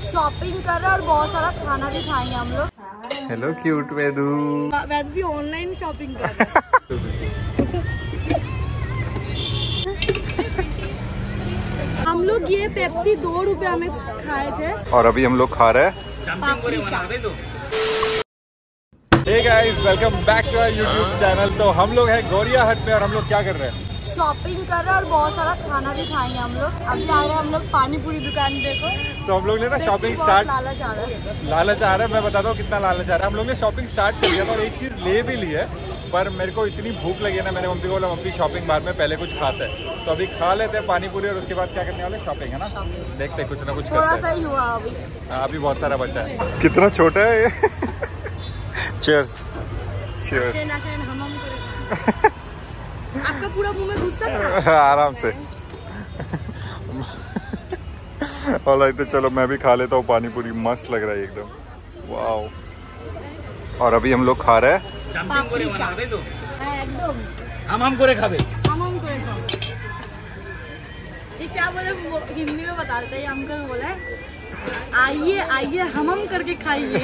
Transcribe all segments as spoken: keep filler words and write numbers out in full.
Shopping कर रहे हैं और बहुत सारा खाना भी खाएंगे हम लोग। Hello cute Vedu. वेदू भी ऑनलाइन शॉपिंग कर रहे हैं। हम लोग ये पेप्सी दो रुपया में खाए थे और अभी हम लोग खा रहे हैं papdi chaat. Hey guys, welcome back to our YouTube channel. तो हम लोग हैं गौरिया हट में और हम लोग क्या कर रहे हैं? शॉपिंग कर रहे हैं और बहुत सारा खाना भी खाएंगे हम लोग। अभी आ रहे हैं हम लोग पानी पूरी दुकान देखो। तो हम लोग ने ना शॉपिंग स्टार्ट लालच आ रहा है लालच आ रहा है मैं बताता हूँ कितना लालच आ रहा है। हम लोग ने शॉपिंग स्टार्ट कर दिया था और एक चीज़ ले भी ली है, पर मेरे को इतनी भूख लगी है ना, मैंने मम्मी को बोला मम्मी शॉपिंग बाद में पहले कुछ खाते हैं। तो अभी खा लेते हैं पानी पूरी और उसके बाद क्या करने वाले? शॉपिंग, है ना? देखते हैं कुछ ना कुछ थोड़ा करते सा ही हुआ अभी। हैं। अभी बहुत सारा बचा है। कितना छोटा है ये। Cheers cheers. आपका पूरा मुंह में घुस सकता है आराम से। ऑलराइट, तो चलो मैं भी खा लेता हूँ पानी पूरी। मस्त लग रहा है एकदम, वाओ। और अभी हम लोग खा रहे हैं पापड़ी चाट एकदम। हम हम करे खाबे हम हम करे खाओ। ये क्या बोले हिंदी में बता देते हैं। हमको बोला है आइए आइए हम हम करके खाइए।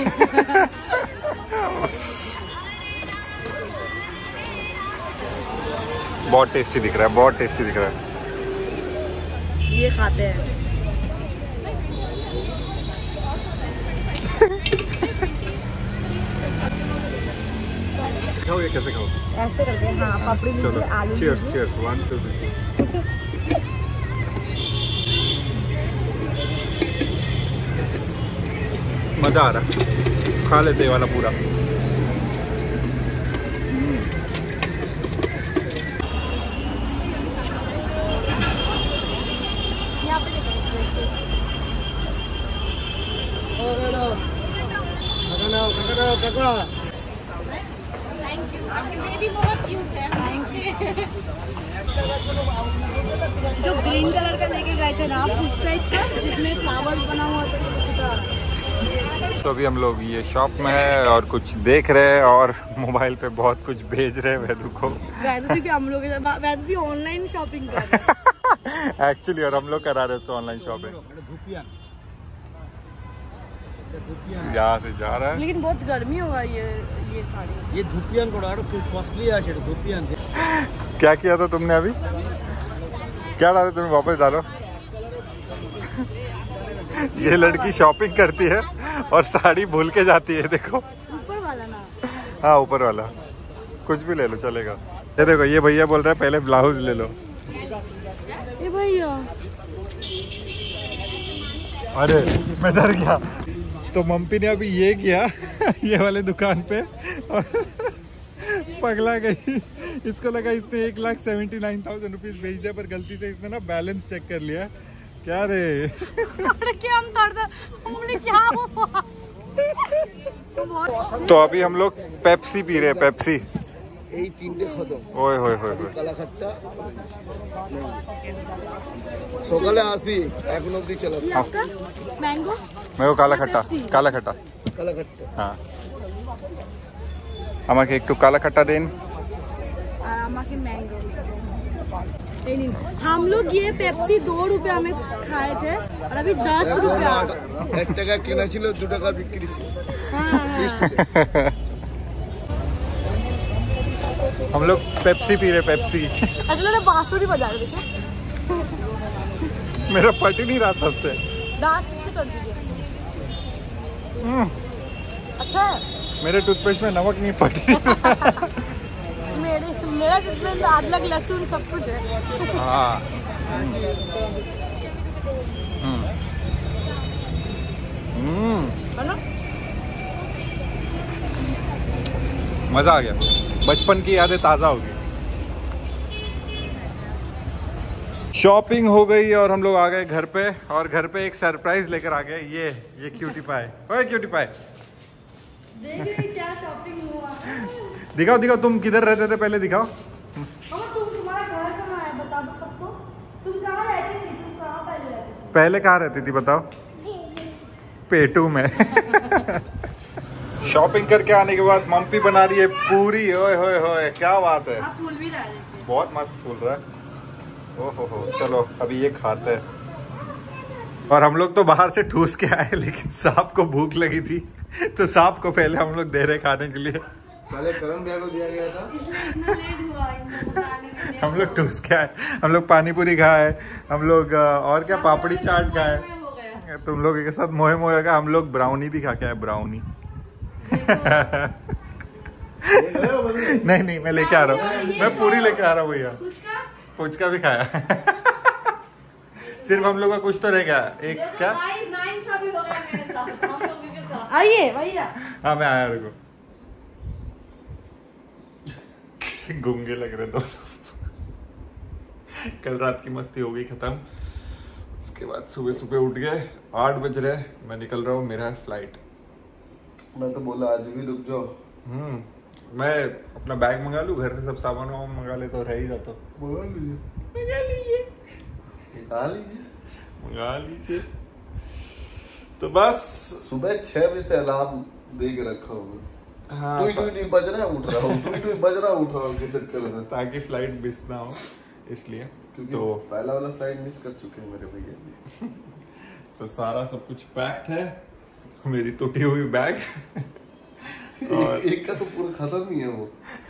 बहुत टेस्टी दिख रहा है, बहुत टेस्टी दिख रहा है। ये खाते हैं। खाओ, ये कैसे खाओ? ऐसे करते हैं। हाँ, पापड़ी लीजिए, आलू चीयर्स लीजिए। Cheers, one two three. मजा आ रहा है, खा लेते वाला पूरा। यहाँ पे देखो। थैंक यू, आपकी बेबी बहुत क्यूट है। Thank you. जो ग्रीन कलर का लेके गए थे ना आप, उस टाइप का जिसमें फ्लावर बना हुआ था। तो अभी हम लोग ये शॉप में है और कुछ देख रहे हैं और मोबाइल पे बहुत कुछ भेज रहे हैं वेदू को। वैदू भी हम लोग वैदू भी ऑनलाइन शॉपिंग कर रहे हैं एक्चुअली, और हम लोग करा रहे हैं उसको ऑनलाइन शॉपिंग। यहाँ से जा रहा है। लेकिन बहुत गर्मी होगा ये ये साड़ी। ये धुपियान को डालो, तू कॉस्टली है शेड धुपियान। क्या किया था तुमने अभी? क्या डाले तुमने? वापस डालो। ये लड़की शॉपिंग करती है और साड़ी भूल के जाती है। देखो ऊपर वाला ना। हाँ, ऊपर वाला कुछ भी ले लो चलेगा। ये देखो, ये भैया बोल रहा है पहले ब्लाउज ले लो। ए भैया, अरे मैं डर गया। तो मम्मी ने अभी ये किया ये वाले दुकान पे और पगला गई। इसको लगा इसने एक lakh seventy nine thousand rupees भेज दिया, पर गलती से इसने ना बैलेंस चेक कर लिया। क्या रे? क्या हम हमने क्या हुआ? तो अभी हम लोग पेप्सी पी रहे हैं, पेप्सी। এই তিনটে খতম। ओए होए होए होए। কালা খট্টা সকালে আসি এখন অবধি চালাবো। आपका मैंगो मैं वो काला खट्टा, काला खट्टा। কালা খট্টা हाँ, আমাকে একটু কালা खट्टा देन। আমাকে मैंगो। हम लोग ये पेप्सी दो रुपया में खाए थे और अभी दस रुपया। এক টাকা কেনা ছিল, দু টাকা বিক্রি ছিল। हम लोग पेप्सी पी रहे, पेप्सी। अगले ने बांसुरी बजा रहे थे। मेरा पट ही नहीं रहा तब से। दांत से कर दीजिए। अच्छा है। मेरे टूथपेस्ट में नमक नहीं पटी। मेरे मेरा टूथपेस्ट में अदरक लहसुन सब कुछ है। हाँ, है ना? मजा आ गया। बचपन की यादें ताज़ा हो गई। शॉपिंग हो गई और हम लोग आ गए घर पे, और घर पे एक सरप्राइज लेकर आ गए। ये ये क्यूटी पाई। ओए क्यूटी पाई, देखिए क्या शॉपिंग हुआ। दिखाओ दिखाओ, तुम किधर रहते थे पहले? दिखाओ। और तुम तुम्हारा घर कहाँ है बता दो सबको। तुम कहाँ रहती थी? तुम कहाँ पहले रहती थी? पहले कहाँ रहती थी बताओ? पेटू में। शॉपिंग करके आने के बाद मम्मी बना रही है पूरी। ओए होए होए, क्या बात है। आप फूल भी डाले। बहुत मस्त फूल रहा है। ओहो हो, चलो अभी ये खाते हैं। और हम लोग तो बाहर से ठूस के आए, लेकिन सांप को भूख लगी थी तो सांप को पहले हम लोग दे रहे खाने के लिए। पहले करण भैया को दिया गया था, इसलिए इतना लेट हुआ इनको बताने के लिए। हम लोग ठूस के आए, हम लोग पानी पूरी खाए, हम लोग और क्या पापड़ी चाट खाए, हो गया। तुम लोग के साथ मोहे मोहे का हम लोग ब्राउनी भी खा के आए, ब्राउनी। नहीं नहीं मैं लेके आ रहा हूँ, मैं पूरी लेके आ रहा हूँ भैया। फुचका पुचका भी खाया। सिर्फ हम लोग का कुछ तो रह गया, एक क्या नाइंसाफी हो गया मेरे साथ, हम लोगों के साथ। आइए भैया। हाँ मैं आया रुको। गूंगे लग रहे दोनों। कल रात की मस्ती हो गई खत्म, उसके बाद सुबह सुबह उठ गए, आठ बज रहे, मैं निकल रहा हूँ, मेरा है फ्लाइट। मैं तो बोला आज भी रुक जाओ। हम्म मैं अपना बैग मंगा लूँ, घर से सब सामान वामान मंगा ले तो रह ही जाता। मंगा लीजिए, मंगा लीजिए, निकाल लीजिए, मंगा लीजिए। तो बस सुबह छह बजे से अलार्म दे के रखा हूँ। हाँ, टुई टुई टुई बज रहा है, उठ रहा हूँ, टुई टुई बज रहा है, उठ रहा हूँ के चक्कर में, ताकि फ्लाइट मिस ना हो इसलिए। क्योंकि तो पहला वाला फ्लाइट मिस कर चुके हैं मेरे भैया भी। तो सारा सब कुछ पैक्ड है, मेरी टूटी हुई बैग। और एक, एक का तो पूरा खत्म ही है वो।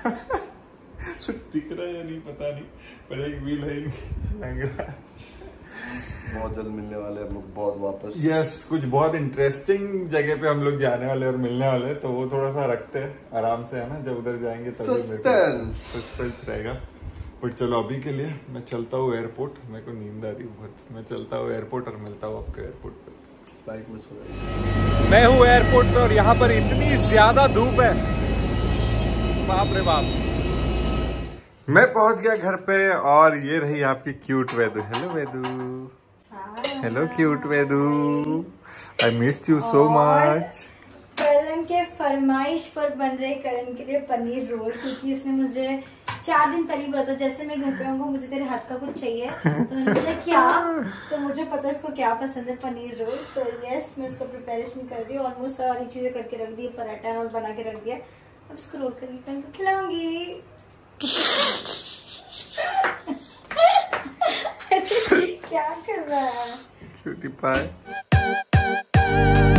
दिख रहा है या नहीं पता नहीं, पर एक व्हील है लग रहा है। बहुत जल्द मिलने वाले हैं हम लोग, बहुत वापस। यस yes, कुछ बहुत इंटरेस्टिंग जगह पे हम लोग जाने वाले और मिलने वाले, तो वो थोड़ा सा रखते हैं आराम से, है ना, जब उधर जाएंगे तभी सस्पेंस सस्पेंस रहेगा। बट चलो अभी के लिए मैं चलता हूँ एयरपोर्ट, मेरे को नींद आ रही है बहुत, मैं चलता हूँ एयरपोर्ट और मिलता हूँ आपको एयरपोर्ट पे। फ्लाइट मिस हो गई। मैं हूँ एयरपोर्ट पे और यहाँ पर इतनी ज्यादा धूप है, बाप रे बाप। मैं पहुंच गया घर पे और ये रही आपकी cute Vedu. Hello Vedu. Hello cute Vedu, I missed you so much. Karan के फरमाइश पर बन रहे करण के लिए पनीर रोल, क्योंकि इसने मुझे चार दिन पहले बोला था जैसे मैं घर पे आऊंगा मुझे तेरे हाथ का कुछ चाहिए, तो मैंने पूछा क्या, तो मुझे पता है इसको क्या पसंद है, पनीर रोल। तो यस मैं उसका प्रिपरेशन कर दी, ऑलमोस्ट सारी चीजें करके रख दी, पराठा और बना के रख दिया, अब इसको रोल करके कल को खिलाऊंगी। क्या कर रहा है क्यूटी पाई।